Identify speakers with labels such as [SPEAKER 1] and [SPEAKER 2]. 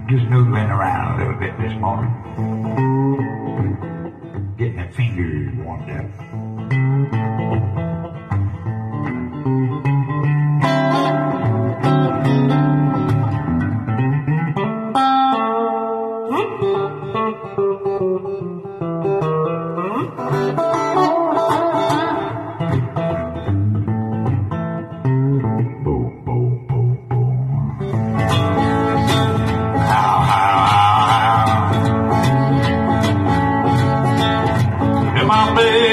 [SPEAKER 1] Just moving around a little bit this morning. Getting the fingers warmed up. Come on, baby.